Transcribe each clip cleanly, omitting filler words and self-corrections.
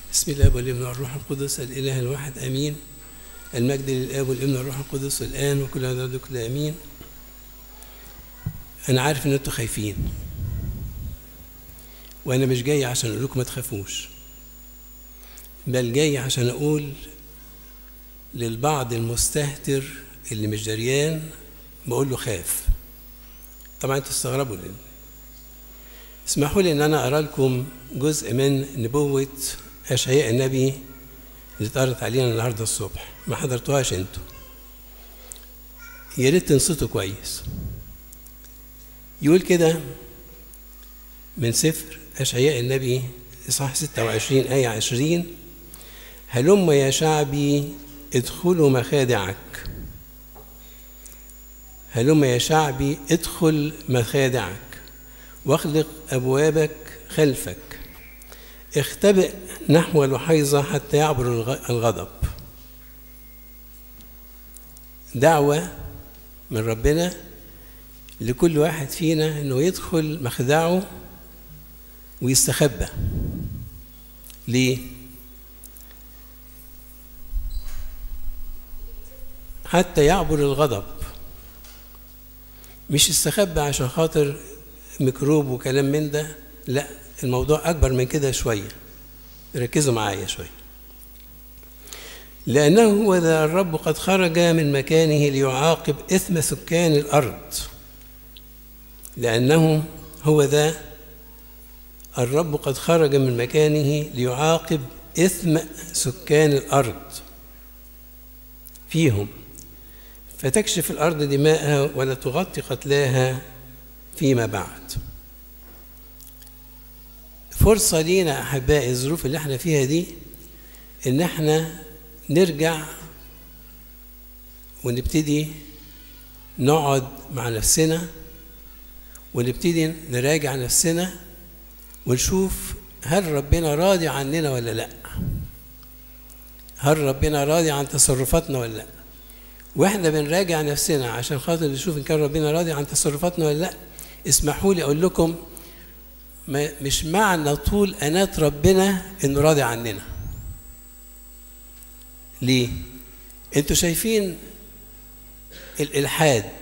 بسم الله والابن والروح القدس الإله الواحد آمين. المجد للآب والابن والروح القدس الآن وكل هذا كل آمين. أنا عارف إن أنتوا خايفين، وأنا مش جاي عشان أقول لكم ما تخافوش، بل جاي عشان أقول للبعض المستهتر اللي مش دريان بقول له خاف. طبعا أنتوا تستغربوا ليه. اسمحوا لي إن أنا أقرأ لكم جزء من نبوة أشعياء النبي اللي اتقرت علينا النهارده الصبح. ما حضرتوهاش انتوا، يا ريت تنصتوا كويس. يقول كده من سفر أشعياء النبي إصحاح 26 آية 20: هلم يا شعبي ادخلوا مخادعك، هلم يا شعبي ادخل مخادعك واغلق أبوابك خلفك، اختبئ نحو الوحيظة حتى يعبر الغضب. دعوة من ربنا لكل واحد فينا انه يدخل مخدعه ويستخبى. ليه؟ حتى يعبر الغضب. مش يستخبى عشان خاطر ميكروب وكلام من ده، لا، الموضوع أكبر من كده شوية. ركزوا معايا شوية. لأنه هو ذا الرب قد خرج من مكانه ليعاقب إثم سكان الأرض. لأنه هو ذا الرب قد خرج من مكانه ليعاقب إثم سكان الأرض فيهم، فتكشف الأرض دماءها ولا تغطي قتلاها فيما بعد. فرصة لينا أحبائي الظروف اللي احنا فيها دي إن احنا نرجع ونبتدي نقعد مع نفسنا ونبتدي نراجع نفسنا ونشوف هل ربنا راضي عننا ولا لا، هل ربنا راضي عن تصرفاتنا ولا لا. واحنا بنراجع نفسنا عشان خاطر نشوف إن كان ربنا راضي عن تصرفاتنا ولا لا. اسمحوا لي أقول لكم، مش معنى طول أناة ربنا إنه راضي عننا. ليه؟ أنتوا شايفين الإلحاد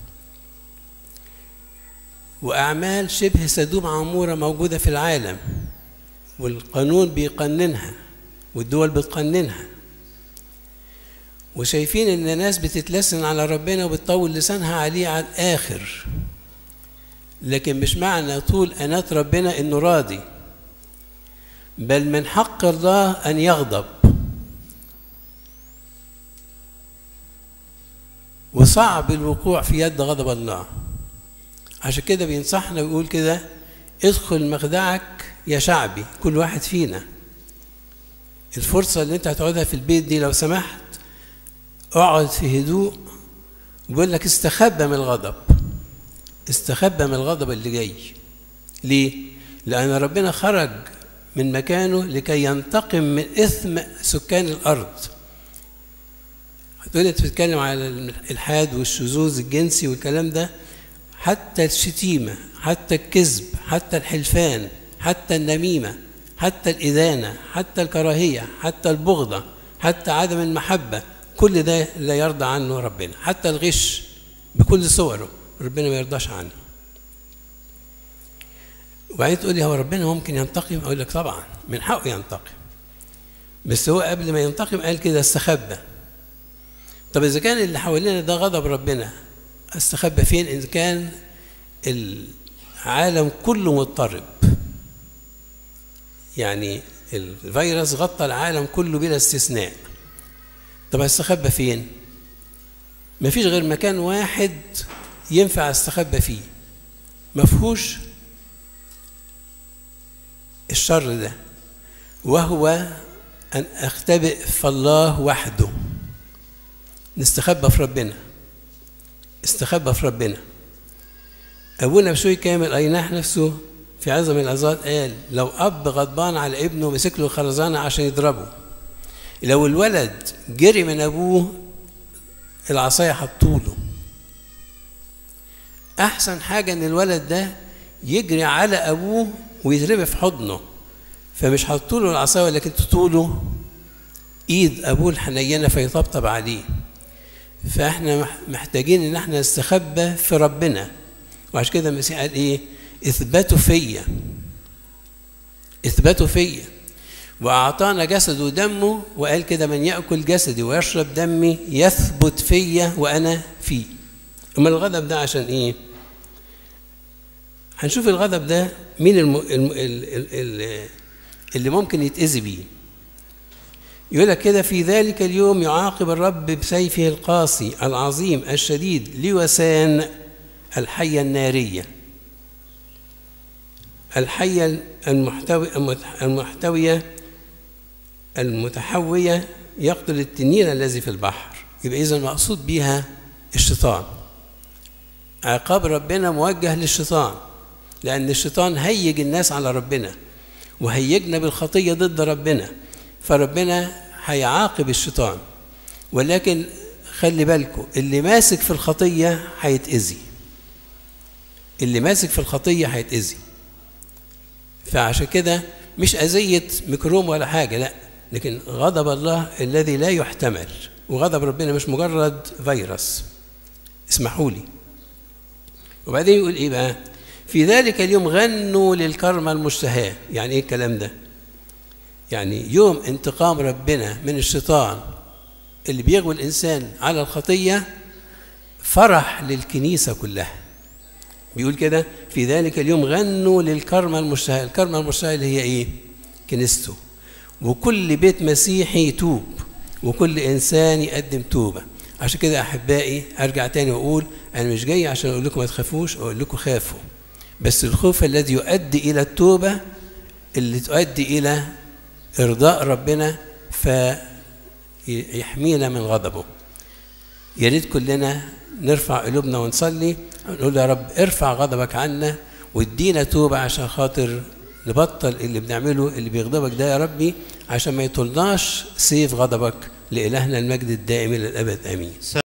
وأعمال شبه سدوم عمورة موجودة في العالم، والقانون بيقننها والدول بتقننها، وشايفين إن الناس بتتلسن على ربنا وبتطول لسانها عليه على الآخر. لكن مش معنى طول أناة ربنا إنه راضي، بل من حق الله أن يغضب، وصعب الوقوع في يد غضب الله. عشان كده بينصحنا ويقول كده: ادخل مخدعك يا شعبي. كل واحد فينا الفرصة اللي انت هتقعدها في البيت دي لو سمحت اقعد في هدوء، ويقول لك استخبى من الغضب، استخبى من الغضب اللي جاي. ليه؟ لأن ربنا خرج من مكانه لكي ينتقم من إثم سكان الأرض. هتقولي بتتكلم على الإلحاد والشذوذ الجنسي والكلام ده، حتى الشتيمة، حتى الكذب، حتى الحلفان، حتى النميمة، حتى الإدانة، حتى الكراهية، حتى البغضة، حتى عدم المحبة، كل ده لا يرضى عنه ربنا. حتى الغش بكل صوره ربنا ما يرضاش عنه. وبعدين تقول لي هو ربنا ممكن ينتقم؟ اقول لك طبعا من حقه ينتقم، بس هو قبل ما ينتقم قال كده: استخبى. طب اذا كان اللي حوالينا ده غضب ربنا، استخبى فين اذا كان العالم كله مضطرب؟ يعني الفيروس غطى العالم كله بلا استثناء. طب استخبى فين؟ مفيش غير مكان واحد ينفع استخبى فيه، مفهوش الشر ده، وهو أن أختبئ في الله وحده. نستخبى في ربنا، استخبى في ربنا. أبونا بشوي كامل أيناح نفسه في عظم العظات قال: لو أب غضبان على ابنه مسك له خرزانة عشان يضربه، لو الولد جري من أبوه العصاية حطوله. أحسن حاجة إن الولد ده يجري على أبوه ويترمي في حضنه، فمش حطوا له العصايه لكن تحطوا له ايد ابوه الحنينه فيطبطب عليه. فاحنا محتاجين ان احنا نستخبى في ربنا، وعشان كده المسيح قال ايه؟ اثبتوا فيا، اثبتوا فيا، واعطانا جسده ودمه، وقال كده من ياكل جسدي ويشرب دمي يثبت فيا وانا فيه. اما الغضب ده عشان ايه؟ هنشوف الغضب ده مين اللي ممكن يتأذي بيه. يقول لك كده في ذلك اليوم يعاقب الرب بسيفه القاسي العظيم الشديد لوسان الحية النارية، الحية المتحوية يقتل التنين الذي في البحر. يبقى إذن مقصود بيها الشيطان. عقاب ربنا موجه للشيطان، لأن الشيطان هيج الناس على ربنا وهيجنا بالخطية ضد ربنا، فربنا هيعاقب الشيطان. ولكن خلي بالكم اللي ماسك في الخطية هيتأذي، اللي ماسك في الخطية هيتأذي. فعشان كده مش أذية ميكروب ولا حاجة، لا، لكن غضب الله الذي لا يحتمل. وغضب ربنا مش مجرد فيروس، اسمحوا لي. وبعدين يقول ايه بقى؟ في ذلك اليوم غنوا للكرمة المشتهاة. يعني ايه الكلام ده؟ يعني يوم انتقام ربنا من الشيطان اللي بيغوي الإنسان على الخطية فرح للكنيسة كلها. بيقول كده في ذلك اليوم غنوا للكرمة المشتهاة. الكرمة المشتهاة اللي هي ايه؟ كنيسته. وكل بيت مسيحي يتوب، وكل إنسان يقدم توبة. عشان كده أحبائي أرجع تاني وأقول أنا مش جاي عشان أقول لكم ما تخافوش، أقول لكم خافوا، بس الخوف الذي يؤدي إلى التوبة، اللي تؤدي إلى إرضاء ربنا فيحمينا من غضبه. يا ريت كلنا نرفع قلوبنا ونصلي ونقول يا رب ارفع غضبك عنا وادينا توبة عشان خاطر نبطل اللي بنعمله اللي بيغضبك ده يا ربي، عشان ما يطولناش سيف غضبك. لإلهنا المجد الدائم إلى الأبد، آمين.